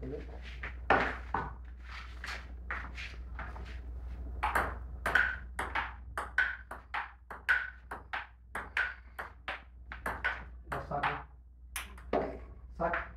Saca. Saca.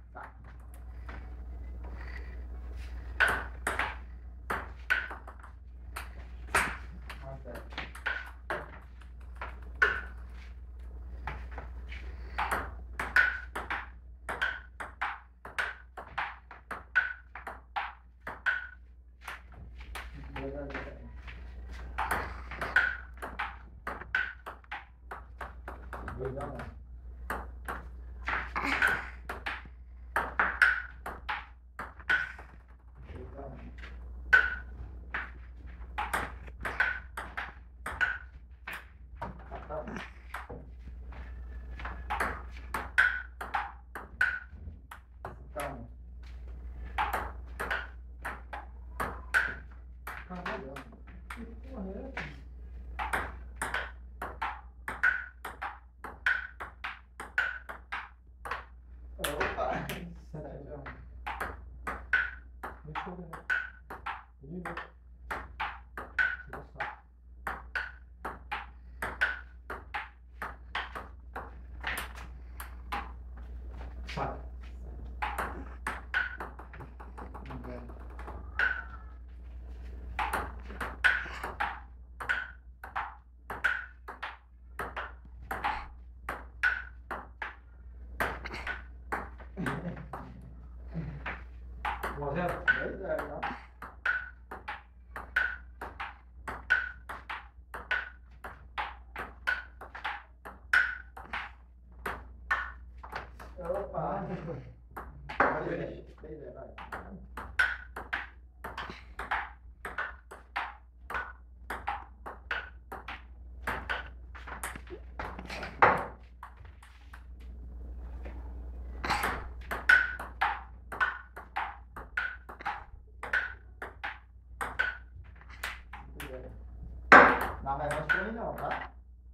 Não, mas não foi não, tá?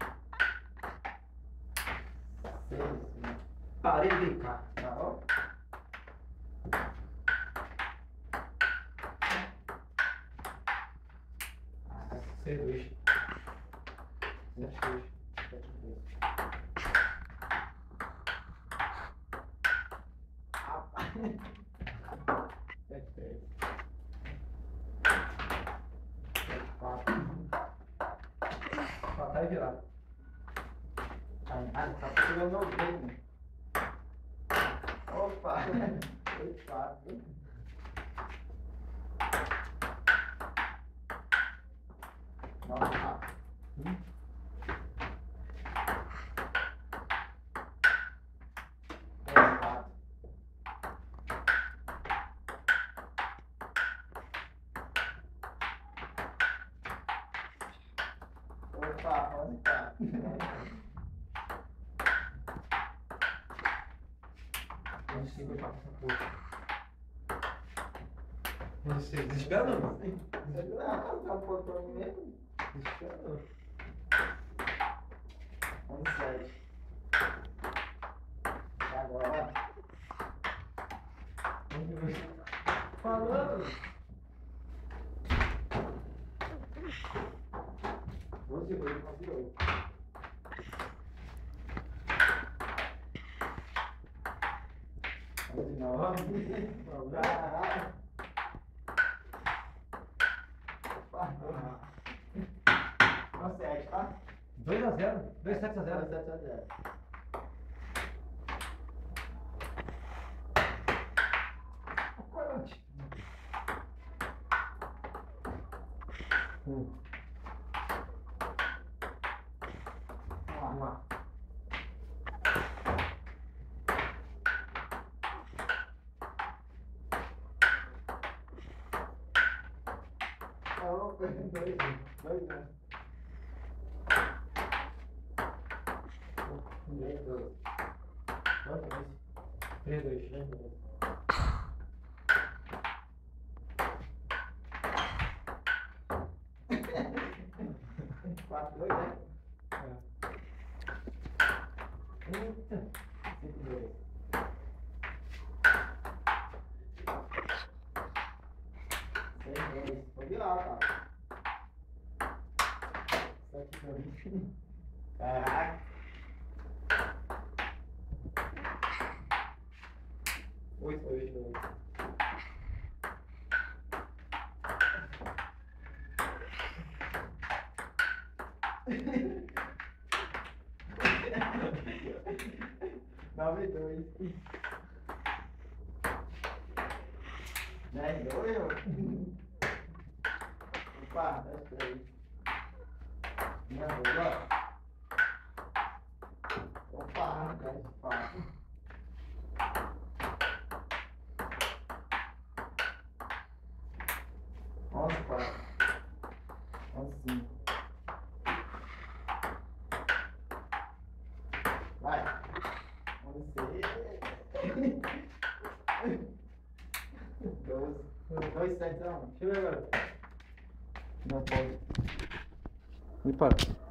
Parei de brincar. Tá bom? C2. C2. Tá virado. Ah, tá pegando meu dedo. Opa! Foi fácil. Nossa. Opa, onde tá? Onde sim vai passar essa porra. Onde você desespera não? Não, tá um pouquinho mesmo. Desespera não. 17. E agora? Onde você falando? Você foi conseguiu. Vamos de novo. Caralho. Consegue, tá? 2x0. 2-7-0. 7-0. Corante. Vamos lá. Opa, 2-1. 2-1. 3-2. Quatro, dois, né? Eita. 5-2. tá. 7, 2. Caraca. 8, 2, 2. Nove, dois. 10, 2. Opa, 10, 3. Minha boa. Opa, 10, 4. 11, 4. 11, 5. Vai. 11, 6. 12. 2, 7, 1. Deixa eu ver agora. Não pode. E para.